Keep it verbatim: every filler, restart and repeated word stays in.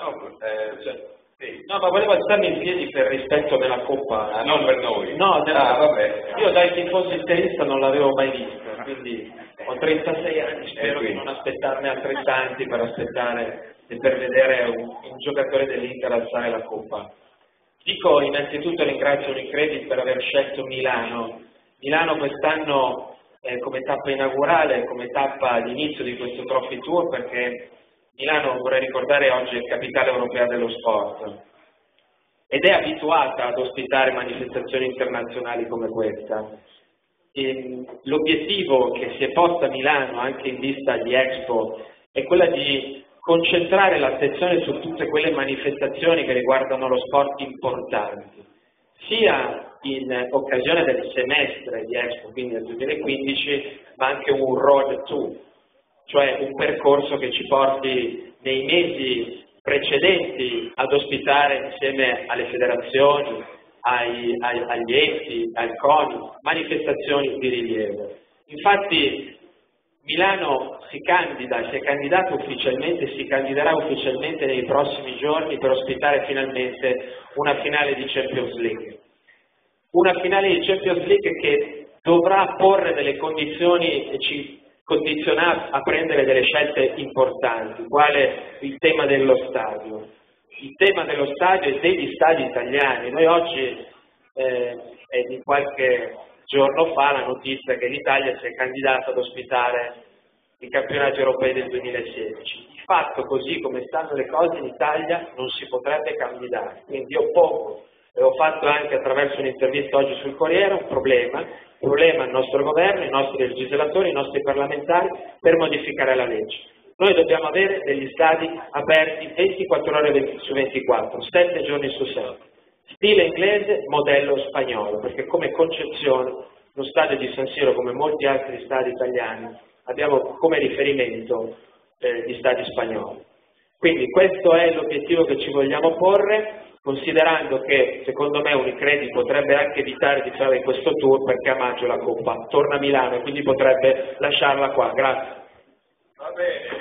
No, eh, cioè, sì. No, ma volevo alzarmi in piedi per rispetto della Coppa. Ah, non per noi. No, della... ah, vabbè. Io dai tifosi interista non l'avevo mai vista, quindi ho trentasei anni, spero di non aspettarne altrettanti per aspettare e per vedere un, un giocatore dell'Inter alzare la Coppa. Dico innanzitutto ringrazio Unicredit per aver scelto Milano. Milano quest'anno eh, come tappa inaugurale, come tappa di inizio di questo Trophy Tour, perché Milano, vorrei ricordare, oggi è capitale europea dello sport ed è abituata ad ospitare manifestazioni internazionali come questa. L'obiettivo che si è posta a Milano, anche in vista di Expo, è quella di concentrare l'attenzione su tutte quelle manifestazioni che riguardano lo sport importanti, sia in occasione del semestre di Expo, quindi del duemilaquindici, ma anche un road to, cioè un percorso che ci porti nei mesi precedenti ad ospitare insieme alle federazioni, ai, ai, agli enti, al CONI, manifestazioni di rilievo. Infatti Milano si candida, si è candidato ufficialmente, si candiderà ufficialmente nei prossimi giorni per ospitare finalmente una finale di Champions League. Una finale di Champions League che dovrà porre delle condizioni e ci condizionerà a prendere delle scelte importanti, quale il tema dello stadio. Il tema dello stadio e degli stadi italiani. Noi oggi, eh, è di qualche giorno fa, la notizia che l'Italia si è candidata ad ospitare i campionati europei del duemilasedici. Di fatto, così come stanno le cose in Italia, non si potrebbe candidare. Quindi io pongo, e ho fatto anche attraverso un'intervista oggi sul Corriere, un problema, un problema al nostro governo, ai nostri legislatori, ai nostri parlamentari, per modificare la legge. Noi dobbiamo avere degli stadi aperti ventiquattro ore su ventiquattro, sette giorni su sette. Stile inglese, modello spagnolo, perché come concezione lo stadio di San Siro, come molti altri stadi italiani, abbiamo come riferimento eh, gli stadi spagnoli. Quindi questo è l'obiettivo che ci vogliamo porre, considerando che secondo me Unicredit potrebbe anche evitare di fare questo tour perché a maggio la Coppa torna a Milano e quindi potrebbe lasciarla qua. Grazie. Va bene.